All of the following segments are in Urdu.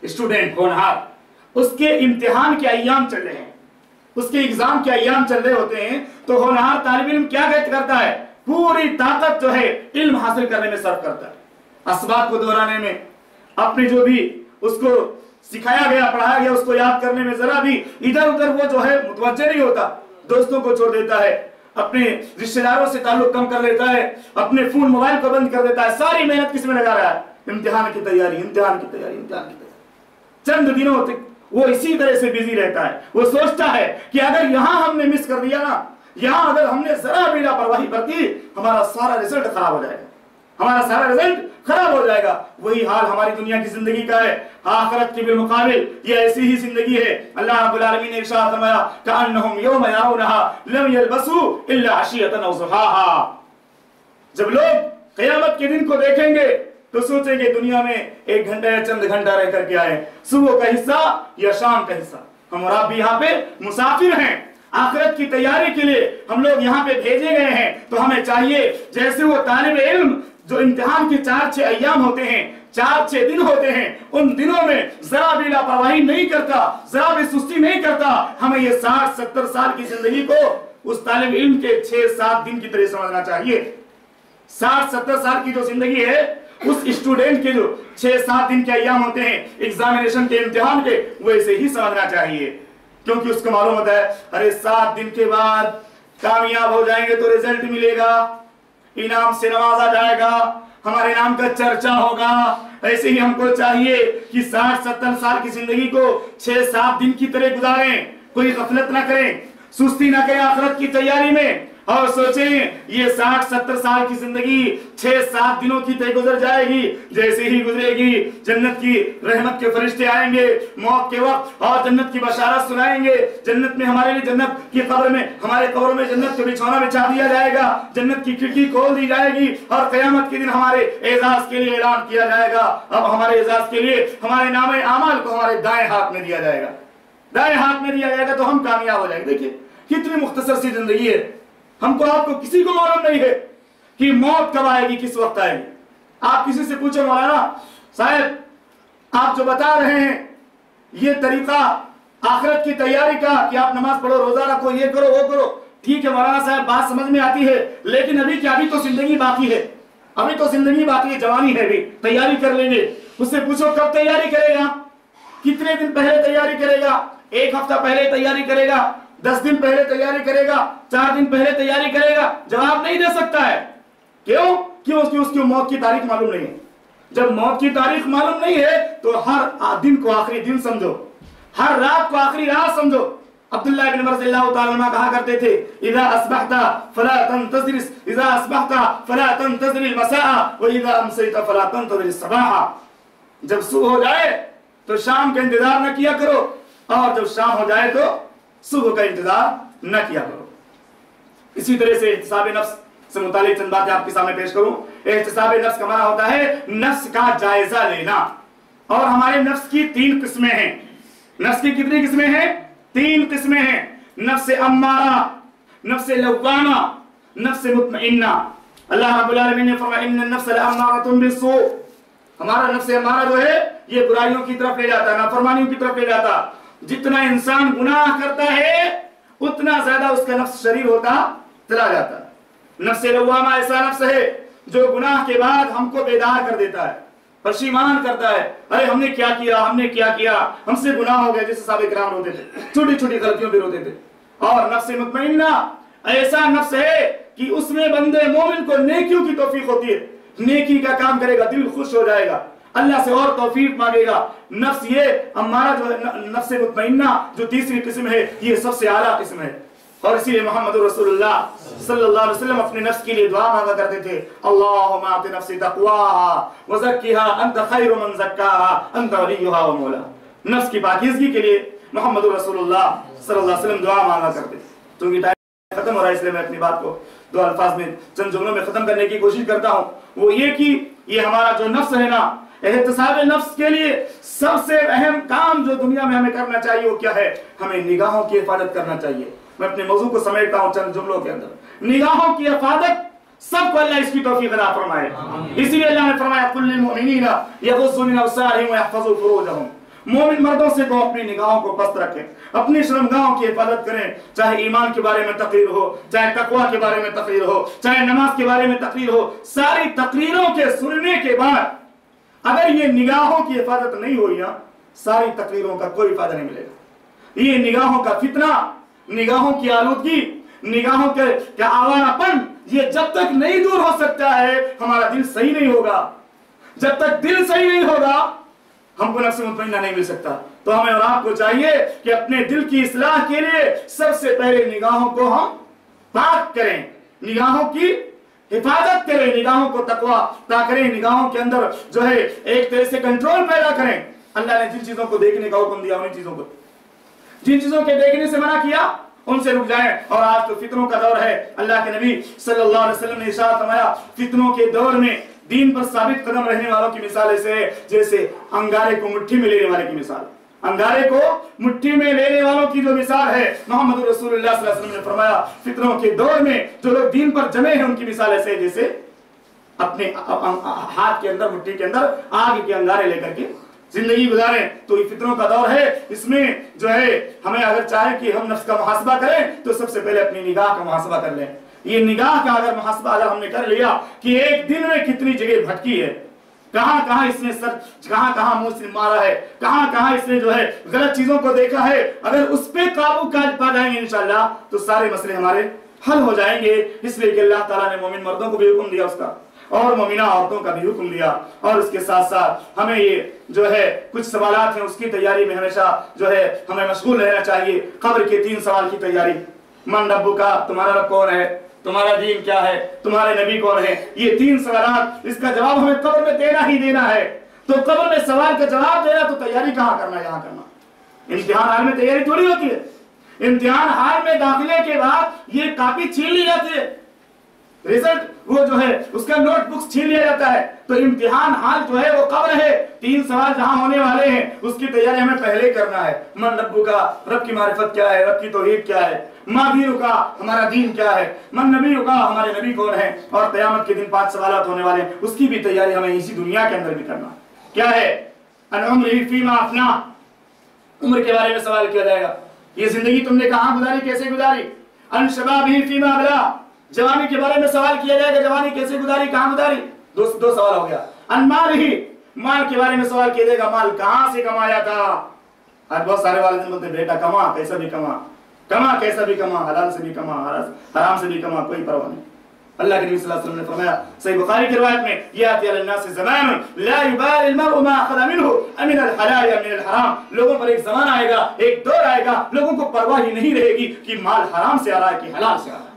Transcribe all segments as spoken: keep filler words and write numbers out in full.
اسٹوڈنٹ ہونہار، اس کے امتحان کے ایام چل رہے ہیں، اس کے ایگزام کے ایام چل رہے ہوتے ہیں، تو ہونہار طالب علم کیا کرتا ہے؟ پوری طاقت جو ہے علم حاصل کرنے میں صرف کرتا ہے، اسباق کو دہرانے میں، اپنے جو بھی اس کو سکھایا گیا پڑھایا گیا اس کو یاد کرنے میں ذرا بھی ادھر ادھر وہ جو ہے متوجہ نہیں ہوتا، دوستوں کو چھوڑ دیتا ہے، اپنے رشتہ داروں سے تعلق کم کر لیتا ہے، اپنے فون موبائل کو بند کر دیتا ہے، ساری محنت کس میں لگا رہا ہے؟ امتحان کی تیاری، امتحان کی تیاری، امتحان کی تیاری۔ چند دنوں تک وہ اسی طرح سے بیزی رہتا ہے، وہ سوچتا ہے کہ اگر یہاں ہم نے مس کر دیا نا، یہاں اگر ہم نے ذرا بھی لاپرواہی برتی، ہمارا سارا رزلٹ خراب ہو جائے گا، ہمارا سارا رزلٹ خراب ہو جائے گا۔ وہی حال ہماری دنیا کی زندگی کا ہے، آخرت کے بالمقابل یہ ایسی ہی زندگی ہے۔ اللہ رب العالمین نے ارشاد فرمایا کأنہم یوم یرونہا لم یلبثوا الا عشیۃ او ضحاہا، جب لوگ قیامت کے دن کو دیکھیں گے تو سوچیں گے دنیا میں ایک گھنٹہ یا چند گھنٹہ رہ کر کے آئے، صبح کا حصہ یا شام کا حصہ، ہم اور آپ بھی یہاں پہ مسافر ہیں، آخرت کی تیاری کے لیے ہم لوگ یہاں پہ بھیجے گئے ہیں، تو ہمیں چاہیے جیسے وہ طالب علم جو امتحان کے چار چھ ایام ہوتے ہیں، چار چھ دن ہوتے ہیں، ان دنوں میں ذرا بھی لاپرواہی نہیں کرتا، ذرا بھی سستی نہیں کرتا، ہمیں یہ ساٹھ ستر سال کی زندگی کو اس طالب علم کے چھ سات دن کی طرح سمجھنا چاہیے۔ ساٹھ ستر سال کی جو زندگی ہے اس اسٹوڈنٹ کے جو چھ سات دن کے ایام ہوتے ہیں ایگزامینیشن کے امتحان کے، وہ ایسے ہی سمجھنا چاہیے، کیونکہ اس کو معلوم ہوتا ہے ارے سات دن کے بعد کامیاب ہو جائیں گے تو رزلٹ ملے گا، انعام سے نوازا جائے گا، ہمارے نام کا چرچا ہوگا۔ ایسے ہی ہم کو چاہیے کہ ساٹھ ستر سال کی زندگی کو چھ سات دن کی طرح گزاریں، کوئی غفلت نہ کریں، سستی نہ کریں آخرت کی تیاری میں، اور سوچیں یہ ساٹھ ستر سال کی زندگی چھ سات دنوں کی طرح گزر جائے گی، جیسے ہی گزرے گی جنت کی رحمت کے فرشتے آئیں گے موت کے وقت اور جنت کی بشارت سنائیں گے، جنت میں ہمارے لیے جنت کی قبر میں ہمارے قبروں میں جنت کا بچھونا بچھا دیا جائے گا، جنت کی کھڑکی کھول دی جائے گی، اور قیامت کے دن ہمارے اعزاز کے لیے اعلان کیا جائے گا۔ اب ہمارے اعزاز کے لیے ہمارے نام اعمال کو ہمارے دائیں ہاتھ میں دیا جائے گا، دائیں ہاتھ میں دیا جائے گا تو ہم کامیاب ہو جائیں گے۔ دیکھیے کتنی مختصر سی زندگی ہے، ہم کو آپ کو کسی کو معلوم نہیں ہے کہ موت کب آئے گی، کس وقت آئے گی۔ آپ کسی سے پوچھو مولانا صاحب آپ جو بتا رہے ہیں یہ طریقہ آخرت کی تیاری کا کہ آپ نماز پڑھو روزہ رکھو یہ کرو وہ کرو، ٹھیک ہے مولانا صاحب بات سمجھ میں آتی ہے، لیکن ابھی کیا ابھی تو زندگی باقی ہے، ابھی تو زندگی باقی ہے، جوانی ہے، ابھی تیاری کر لیں گے۔ اس سے پوچھو کب تیاری کرے گا، کتنے دن پہلے تیاری کرے گا، ایک ہفتہ پہلے تیاری کرے گا، دس دن پہلے تیاری کرے گا، چار دن پہلے تیاری کرے گا، جواب نہیں دے سکتا ہے۔ کیوں؟ کیوں؟ اس کی اس کی موت کی تاریخ معلوم نہیں ہے۔ جب موت کی تاریخ معلوم نہیں ہے تو ہر دن کو آخری دن سمجھو، ہر رات کو آخری رات سمجھو۔ عبداللہ ابن عمر رضی اللہ تعالیٰ عنہ کہا کرتے تھے اذا اصبحت فلا تنتظر اذا اصبحت فلا تنتظر المساء واذا امسيت فلا تنتظر الصباح، جب صبح ہو جائے تو شام کا انتظار نہ کیا کرو، اور جب شام ہو جائے تو صبح کا انتظار نہ کیا کرو۔ اسی طرح سے احتساب نفس سے متعلق چند باتیں آپ کے سامنے پیش کروں۔ احتساب نفس کا معنی ہوتا ہے نفس کا جائزہ لینا، اور ہمارے نفس کی تین قسمیں ہیں۔ نفس کی کتنی قسمیں ہیں؟ تین قسمیں ہیں، نفس امارہ، نفس لوامہ، نفس مطمئنہ۔ اللہ رب العالمین نے فرمایا ان النفس لامارۃ بالسوء، ہمارا نفس امارہ جو ہے یہ برائیوں کی طرف لے جاتا ہے، نافرمانیوں کی طرف لے جاتا۔ جتنا انسان گناہ کرتا ہے اتنا زیادہ اس کا نفس شریر ہوتا چلا جاتا ہے۔ نفس لوامہ ایسا نفس ہے جو گناہ کے بعد ہم کو بیدار کر دیتا ہے، پشیمان کرتا ہے، ارے ہم نے کیا کیا ہم نے کیا کیا ہم سے گناہ ہو گیا، جیسے صحابہ کرام روتے تھے، چھوٹی چھوٹی غلطیوں پہ روتے تھے۔ اور نفس مطمئنہ ایسا نفس ہے کہ اس میں بندے مومن کو نیکیوں کی توفیق ہوتی ہے، نیکی کا کام کرے گا دل خوش ہو جائے گا، اللہ سے اور توفیق مانگے گا۔ نفس یہ ہمارا جو ہے نفس مطمئنہ جو تیسری قسم ہے یہ سب سے اعلیٰ قسم ہے، اور اسی لیے محمد رسول اللہ صلی اللہ علیہ وسلم اپنے نفس کے لیے دعا مانگا کرتے تھے اللہم آت نفسی تقواها وزکیها انت خیر من زکاها انت ولیها و مولاها۔ نفس کی پاکیزگی کے لیے محمد رسول اللہ صلی اللہ علیہ وسلم دعا مانگا کرتے تھے۔ چونکہ ٹائم ختم ہو رہا ہے اس لیے میں اپنی بات کو دو الفاظ میں چند جملوں میں ختم کرنے کی کوشش کرتا ہوں، وہ یہ کہ یہ ہمارا جو نفس ہے نا، احتساب نفس کے لیے سب سے اہم کام جو دنیا میں ہمیں کرنا چاہیے وہ کیا ہے؟ ہمیں نگاہوں کی حفاظت کرنا چاہیے۔ میں اپنے موضوع کو سمیٹتا ہوں چند جملوں کے اندر، نگاہوں کی حفاظت سب کو اللہ اس کی توفیق عطا فرمائے۔ اسی لیے اللہ نے فرمایا قل للمؤمنین یغضوا من ابصارهم ويحفظوا فروجهم مومن مردوں سے کو اپنی نگاہوں کو پست رکھیں، اپنی شرمگاہوں کی حفاظت کریں، چاہے ایمان کے بارے میں تقریر ہو، چاہے تقوی کے بارے میں تقریر ہو، چاہے نماز کے بارے میں تقریر ہو، ساری تقریروں کے سننے کے بعد اگر یہ نگاہوں کی حفاظت نہیں ہوئی نا، ساری تقریروں کا کوئی فائدہ نہیں ملے گا۔ یہ نگاہوں کا فتنہ، نگاہوں کی آلودگی، نگاہوں کے آوارہ پن، یہ جب تک نہیں دور ہو سکتا ہے ہمارا دل صحیح نہیں ہوگا۔ جب تک دل صحیح نہیں ہوگا ہم کو نفس مطمئنہ نہیں مل سکتا۔ تو ہمیں اور آپ کو چاہیے کہ اپنے دل کی اصلاح کے لیے سب سے پہلے نگاہوں کو ہم پاک کریں، نگاہوں کی حفاظت کریں، نگاہوں کو تقوی عطا کریں، نگاہوں کے اندر جو ہے ایک طرح سے کنٹرول پیدا کریں۔ اللہ نے جن چیزوں کو دیکھنے کا حکم دیا انہیں چیزوں کو، جن چیزوں کے دیکھنے سے منع کیا ان سے رک جائیں۔ اور آج تو فتنوں کا دور ہے، اللہ کے نبی صلی اللہ علیہ وسلم نے ارشاد فرمایا فتنوں کے دور میں دین پر ثابت قدم رہنے والوں کی مثال ایسے ہے جیسے انگارے کو مٹھی میں لینے والے کی مثال۔ انگارے کو مٹھی میں لینے والوں کی جو مثال ہے، محمد رسول اللہ صلی اللہ علیہ وسلم نے فرمایا فتنوں کے دور میں جو لوگ دین پر جمے ہیں ان کی مثال ایسے ہے جیسے اپنے ہاتھ کے اندر مٹھی کے اندر آگ کے انگارے لے کر کے زندگی گزاریں۔ تو یہ فتنوں کا دور ہے، اس میں جو ہے ہمیں اگر چاہے کہ ہم نفس کا محاسبہ کریں تو سب سے پہلے اپنی نگاہ کا محاسبہ کر لیں۔ یہ نگاہ کا اگر محاسبہ اگر ہم نے کر لیا کہ ایک دن میں کتنی جگہ بھٹکی ہے، کہاں کہاں اس نے سر کہاں کہاں منہ سے مارا ہے، کہاں کہاں اس نے جو ہے غلط چیزوں کو دیکھا ہے، اگر اس پہ قابو پا جائیں گے انشاءاللہ تو سارے مسئلے ہمارے حل ہو جائیں گے۔ اس لیے کہ اللہ تعالیٰ نے مومن مردوں کو بھی حکم دیا اس کا اور مومنہ عورتوں کا بھی حکم دیا، اور اس کے ساتھ ساتھ ہمیں یہ جو ہے کچھ سوالات ہیں اس کی تیاری میں ہمیشہ جو ہے ہمیں مشغول رہنا چاہیے۔ قبر کے تین سوال کی تیاری، من ربک کا، تمہارا رب کون ہے، تمہارا دین کیا ہے، تمہارے نبی کون ہے، یہ تین سوالات، اس کا جواب ہمیں قبر میں دینا ہی دینا ہے۔ تو قبر میں سوال کا جواب دینا تو تیاری کہاں کرنا ہے، یہاں کرنا۔ امتحان حال میں تیاری تھوڑی ہوتی ہے، امتحان حال میں داخلے کے بعد یہ کاپی چھین لی جاتی ہے، رزلٹ وہ جو ہے اس کا نوٹ بکس چھین لیا جاتا ہے۔ تو امتحان حال جو ہے وہ قبر ہے، تین سوال جہاں ہونے والے ہیں اس کی تیاری ہمیں پہلے کرنا ہے۔ من ربک کا، رب کی معرفت کیا ہے، رب کی توحید کیا ہے، ما دینک کا، ہمارا دین کیا ہے، من نبیک کا، ہمارے نبی کون ہیں، اور قیامت کے دن پانچ سوالات ہونے والے ہیں اس کی بھی تیاری ہمیں اسی دنیا کے اندر بھی کرنا ہے۔ کیا ہے؟ ان عمرہ فیما افنا، عمر کے بارے میں سوال کیا جائے گا، یہ زندگی تم نے کہاں گزاری، کیسے گزاری۔ ان شبابہ فیما ابلا، جوانی کے بارے میں سوال کیا جائے گا، جوانی کیسے گزاری، کہاں گزاری، دو دو سوال ہو گیا۔ ان مالہ، مال کے بارے میں سوال کیا جائے گا، مال کہاں سے کمایا تھا۔ آج بہت سارے والدین بولتے ہیں بیٹا کما، کیسا بھی کما، کما کیسا بھی کما، حلال سے بھی کما، حرام سے بھی کما، کوئی پرواہ نہیں۔ اللہ کے نبی صلی اللہ علیہ وسلم نے فرمایا صحیح بخاری کی روایت میں، یاتی علی الناس زمان لا یبالی المرء ما اخذ منه امن الحلال یا من الحرام، لوگوں پر ایک زمانہ آئے گا، ایک دور آئے گا، لوگوں کو پرواہ ہی نہیں رہے گی کہ مال حرام سے آ رہا ہے کہ حلال سے آ رہا ہے۔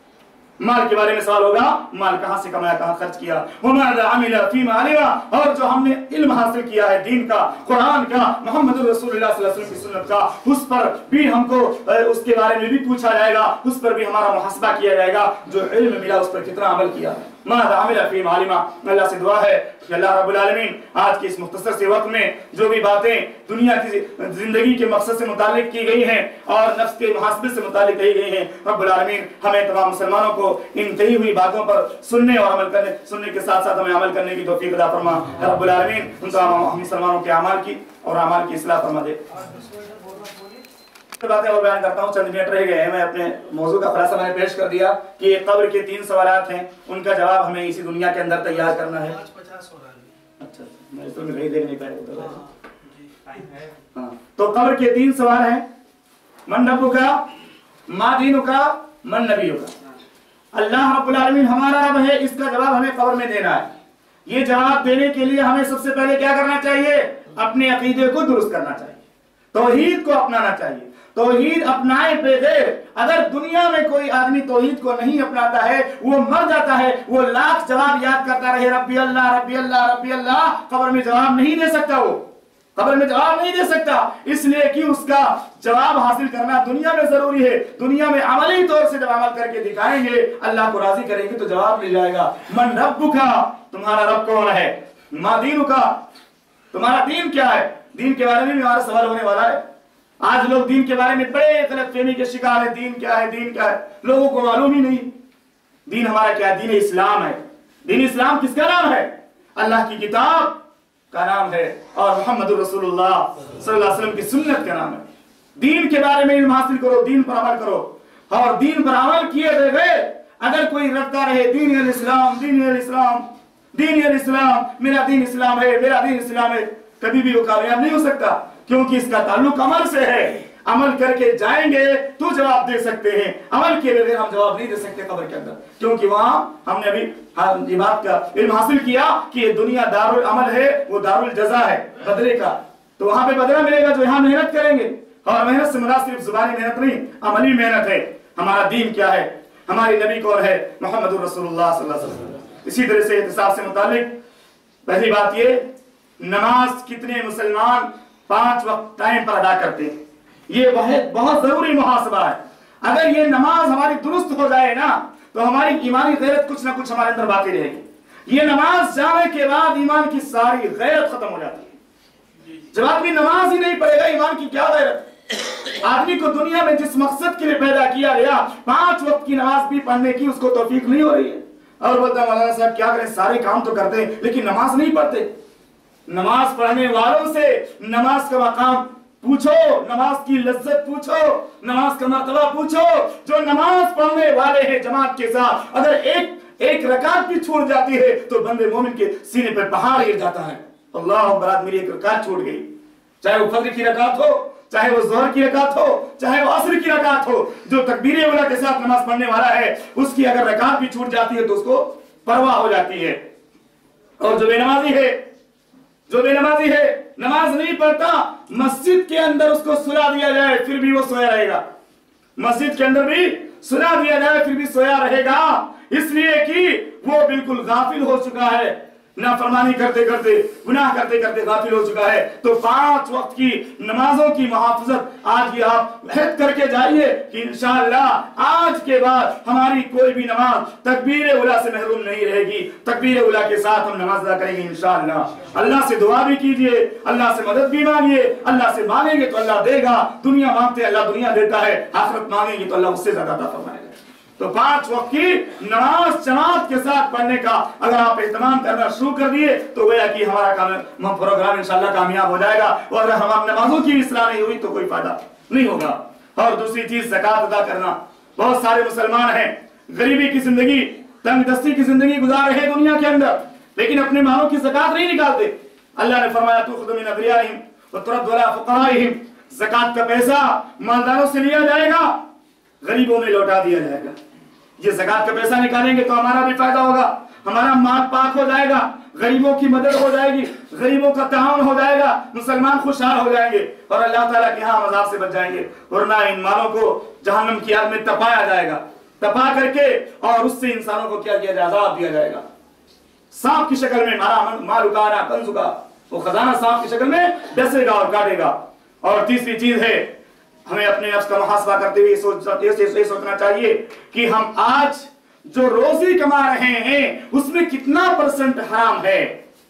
مال کے بارے میں سوال ہوگا، مال کہاں سے کمایا، کہاں خرچ کیا، وَمَاذَا عَمِلَ فِيمَا عَلِمَ، اور جو ہم نے علم حاصل کیا ہے دین کا، قرآن کا، محمد رسول اللہ صلی اللہ علیہ وسلم کی سنت کا، اس پر بھی ہم کو اس کے بارے میں بھی پوچھا جائے گا، اس پر بھی ہمارا محاسبہ کیا جائے گا، جو علم ملا اس پر کتنا عمل کیا ہے۔ مَاذَا عَمِلَ فِيمَا عَلِمَ، اللہ سے دعا ہے کہ اللہ رب العالمین آج کے اس مختصر سے وقت میں جو بھی باتیں دنیا کی زندگی کے مقصد سے متعلق کی گئی ہیں اور نفس کے محاسبے سے متعلق کہی گئی ہیں، رب العالمین ہمیں تمام مسلمانوں کو ان کہی ہوئی باتوں پر سننے اور عمل کرنے سننے کے ساتھ ساتھ ہمیں عمل کرنے کی توفیق عطا فرما۔ رب العالمین ان تمام ہم مسلمانوں کے اعمال کی اور اعمال کی اصلاح فرما دے۔ باتیں اور بیان کرتا ہوں، چند منٹ رہ گئے ہیں، میں اپنے موضوع کا خلاصہ میں نے پیش کر دیا کہ قبر کے تین سوالات ہیں، ان کا جواب ہمیں اسی دنیا کے اندر تیار کرنا ہے۔ اچھا میں اس میں دیکھ نہیں پایا۔ تو قبر کے تین سوال ہیں، من ربک کا، ما دینک کا، من نبیک کا۔ اللہ رب العالمین ہمارا رب ہے، اس کا جواب ہمیں قبر میں دینا ہے۔ یہ جواب دینے کے لیے ہمیں سب سے پہلے کیا کرنا چاہیے؟ اپنے عقیدے کو درست کرنا چاہیے، توحید کو اپنانا چاہیے۔ توحید اپنائے بغیر اگر دنیا میں کوئی آدمی توحید کو نہیں اپناتا ہے وہ مر جاتا ہے، وہ لاکھ جواب یاد کرتا رہے ربی اللہ ربی اللہ ربی اللہ، قبر میں جواب نہیں دے سکتا، وہ قبر میں جواب نہیں دے سکتا، اس لیے کہ اس کا جواب حاصل کرنا دنیا میں ضروری ہے۔ دنیا میں عملی طور سے جب عمل کر کے دکھائیں گے، اللہ کو راضی کریں گے تو جواب مل جائے گا۔ من ربک کا، تمہارا رب کون ہے، ما دینک، تمہارا دین کیا ہے۔ دین کے بارے میں بھی ہمارا سوال ہونے والا ہے۔ آج لوگ دین کے بارے میں بڑے غلط فہمی کے شکار ہیں، دین کیا ہے، دین کیا ہے، لوگوں کو معلوم ہی نہیں۔ دین ہمارا کیا ہے؟ دین اسلام ہے۔ دین اسلام کس کا نام ہے؟ اللہ کی کتاب، کا نام ہے اور محمد رسول اللہ صلی اللہ علیہ وسلم کی سنت کا نام ہے۔ دین کے بارے میں علم حاصل کرو، دین پر عمل کرو، اور دین پر عمل کیے بغیر اگر کوئی رٹتا رہے دین الاسلام دین الاسلام دین الاسلام، میرا دین اسلام ہے، میرا دین اسلام ہے، کبھی بھی وہ کامیاب نہیں ہو سکتا، کیونکہ اس کا تعلق عمل سے ہے۔ عمل کر کے جائیں گے تو جواب دے سکتے ہیں، عمل کے بغیر ہم جواب نہیں دے سکتے قبر کے اندر، کیونکہ وہاں ہم نے ابھی یہ بات کا علم حاصل کیا کہ یہ دنیا دار العمل ہے، وہ دار الجزا ہے بدلے کا، تو وہاں پہ بدلہ ملے گا جو یہاں محنت کریں گے۔ اور محنت سے مراد صرف زبانی محنت نہیں، عملی محنت ہے۔ ہمارا دین کیا ہے، ہمارے نبی کون ہے؟ محمد رسول اللہ صلی اللہ علیہ وسلم۔ اسی طرح سے احتساب سے متعلق پہلی بات یہ، نماز کتنے مسلمان پانچ وقت ٹائم پر ادا کرتے ہیں، یہ بہت بہت ضروری محاسبہ ہے۔ اگر یہ نماز ہماری درست ہو جائے نا تو ہماری ایمانی غیرت کچھ نہ کچھ ہمارے اندر باقی رہے گی۔ یہ نماز جانے کے بعد ایمان کی ساری غیرت ختم ہو جاتی ہے۔ جب آدمی نماز ہی نہیں پڑھے گا ایمان کی کیا غیرت؟ آدمی کو دنیا میں جس مقصد کے لیے پیدا کیا گیا، پانچ وقت کی نماز بھی پڑھنے کی اس کو توفیق نہیں ہو رہی ہے، اور بولتا ہے مولانا صاحب کیا کریں، سارے کام تو کرتے ہیں لیکن نماز نہیں پڑھتے۔ نماز پڑھنے والوں سے نماز کا مقام پوچھو، نماز کی لذت پوچھو، نماز کا مرتبہ پوچھو۔ جو نماز پڑھنے والے ہیں جماعت کے ساتھ، اگر ایک ایک رکعت بھی چھوٹ جاتی ہے تو بندے مومن کے سینے پر پہاڑ گر جاتا ہے۔ اللہ اکبر، میری ایک رکعت چھوٹ گئی، چاہے وہ فجر کی رکعت ہو، چاہے وہ ظہر کی رکعت ہو، چاہے وہ عصر کی رکعت ہو، جو تکبیر اولیٰ کے ساتھ نماز پڑھنے والا ہے اس کی اگر رکعت بھی چھوٹ جاتی ہے تو اس کو پرواہ ہو جاتی ہے۔ اور جو بے نمازی ہے جو بے نمازی ہے نماز نہیں پڑھتا، مسجد کے اندر اس کو سلا دیا جائے پھر بھی وہ سویا رہے گا، مسجد کے اندر بھی سلا دیا جائے پھر بھی سویا رہے گا، اس لیے کہ وہ بالکل غافل ہو چکا ہے، نافرمانی کرتے کرتے گناہ کرتے کرتے غافل ہو چکا ہے۔ تو پانچ وقت کی نمازوں کی محافظت آج یہ آپ عہد کر کے جائیے کہ انشاءاللہ آج کے بعد ہماری کوئی بھی نماز تکبیر اولیٰ سے محروم نہیں رہے گی، تکبیر اولیٰ کے ساتھ ہم نماز ادا کریں گے انشاءاللہ۔ اللہ سے دعا بھی کیجئے، اللہ سے مدد بھی مانگیے، اللہ سے مانگیں گے تو اللہ دے گا، دنیا مانگتے اللہ دنیا دیتا ہے، آخرت مانگیں گے تو اللہ اس سے زیادہ عطا فرمائے گا۔ تو پانچ وقت کی نماز جماعت کے ساتھ پڑھنے کا اگر آپ اہتمام کرنا شروع کر دیے تو گویا کہ ہمارا پروگرام انشاءاللہ کامیاب ہو جائے گا، اور اگر ہماری نمازوں کی اصلاح نہیں ہوئی تو کوئی فائدہ نہیں ہوگا۔ اور دوسری چیز زکوٰۃ ادا کرنا۔ بہت سارے مسلمان ہیں غریبی کی زندگی، تنگ دستی کی زندگی گزار رہے ہیں دنیا کے اندر، لیکن اپنے مالوں کی زکوٰۃ نہیں نکالتے۔ اللہ نے فرمایا تؤخذ من اغنیائہم وترد علی فقرائہم، زکوٰۃ کا پیسہ مالداروں سے لیا جائے گا، غریبوں میں لوٹا دیا جائے گا۔ یہ زکوٰۃ کا پیسہ نکالیں گے تو ہمارا بھی فائدہ ہوگا، ہمارا مال پاک ہو جائے گا، غریبوں کی مدد ہو جائے گی، غریبوں کا تعاون ہو جائے گا، مسلمان خوشحال ہو جائیں گے اور اللہ تعالیٰ کے ہاں عذاب سے بچ جائیں گے، ورنہ ان مالوں کو جہنم کی آگ میں تپایا جائے گا، تپا کر کے اور اس سے انسانوں کو کیا کیا جائے، عذاب دیا جائے گا۔ سانپ کی شکل میں مارا مال اکانا کنز کا، وہ خزانہ سانپ کی شکل میں ڈسے گا اور کاٹے گا۔ اور تیسری چیز ہے، ہمیں اپنے نفس کا محاسبہ کرتے ہوئے یہ سوچنا چاہیے کہ ہم آج جو روزی کما رہے ہیں اس میں کتنا پرسنٹ حرام ہے،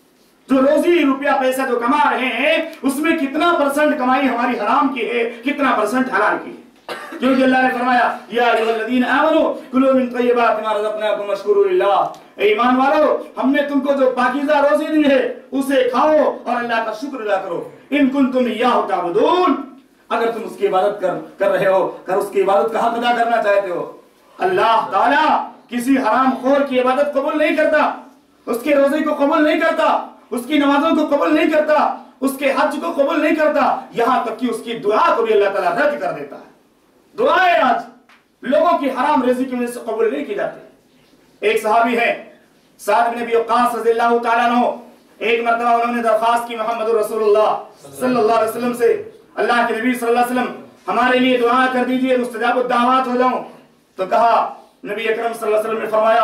جو روزی روپیہ پیسہ جو کما رہے ہیں اس میں کتنا پرسنٹ کمائی ہماری حرام کی ہے، کتنا پرسنٹ حلال کی ہے۔ کیونکہ اللہ نے فرمایا یا ایھا الذین آمنوا کلوا من طیبات ما رزقناکم واشکروا للہ، اے ایمان والو ہم نے تم کو جو پاکیزہ روزی دی ہے اسے کھاؤ اور اللہ کا شکر ادا کرو، ان کنتم ایاہ تعبدون، اگر تم اس کی عبادت کر کر رہے ہو، اگر اس کی عبادت کا حق ادا کرنا چاہتے ہو۔ اللہ تعالیٰ کسی حرام خور کی عبادت قبول نہیں کرتا، اس کے روزے کو قبول نہیں کرتا، اس کی نمازوں کو قبول نہیں کرتا، اس کے حج کو قبول نہیں کرتا، یہاں تک کہ اس کی دعا کو بھی اللہ تعالیٰ رد کر دیتا ہے۔ دعائیں آج لوگوں کی حرام روزی کی وجہ سے قبول نہیں کی جاتی۔ ایک صحابی ہے سعد بن ابی وقاص رضی اللہ تعالیٰ عنہ، ایک مرتبہ انہوں نے درخواست کی محمد رسول اللہ صلی اللہ علیہ وسلم سے، اللہ کے نبی صلی اللہ علیہ وسلم ہمارے لیے دعا کر دیجئے مستجاب الدعوات ہو جاؤں، تو کہا نبی اکرم صلی اللہ علیہ وسلم نے فرمایا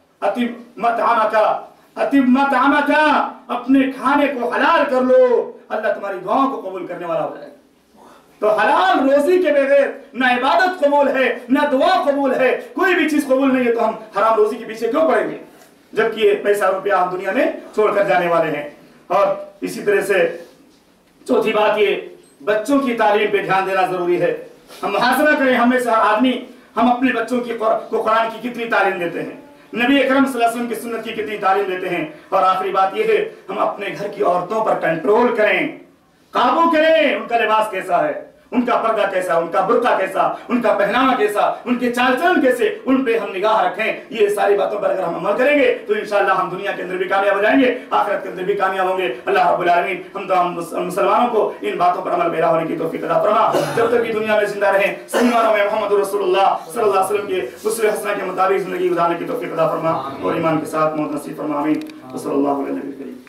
اطب مطعمک اطب مطعمک، اپنے کھانے کو حلال کر لو، اللہ تمہاری دعاؤں کو قبول کرنے والا ہو جائے گا۔ تو حلال روزی کے بغیر نہ عبادت قبول ہے نہ دعا قبول ہے، کوئی بھی چیز قبول نہیں ہے، تو ہم حرام روزی کے پیچھے کیوں پڑیں گے جبکہ یہ پیسہ روپیہ ہم دنیا میں چھوڑ کر جانے والے ہیں۔ اور اسی طرح سے چوتھی بات یہ، بچوں کی تعلیم پہ دھیان دینا ضروری ہے۔ ہم محاسبہ کریں، ہم میں سے ہر آدمی ہم اپنے بچوں کی کو قرآن کی کتنی تعلیم دیتے ہیں، نبی اکرم صلی اللہ علیہ وسلم کی سنت کی کتنی تعلیم دیتے ہیں. اور آخری بات یہ ہے ہم اپنے گھر کی عورتوں پر کنٹرول کریں, قابو کریں. ان کا لباس کیسا ہے, ان کا پردہ کیسا, ان کا برقع کیسا, ان کا پہناوا کیسا, ان کے چال چلن کیسے, ان پہ ہم نگاہ رکھیں. یہ ساری باتوں پر اگر ہم عمل کریں گے تو انشاءاللہ ہم دنیا کے اندر بھی کامیاب ہو جائیں گے, آخرت کے اندر بھی کامیاب ہوں گے. اللہ رب العالمین ہم تمام مسلمانوں کو ان باتوں پر عمل پیرا ہونے کی توفیق عطا فرما. جب تک بھی دنیا میں زندہ رہیں صحیح معنوں میں محمد رسول اللہ صلی اللہ علیہ وسلم کے اسوہ حسنہ کے مطابق زندگی گزارنے کی توفیق عطا فرما اور ایمان کے ساتھ موت نصیب فرما. آمین. صلی اللہ علیہ وسلم.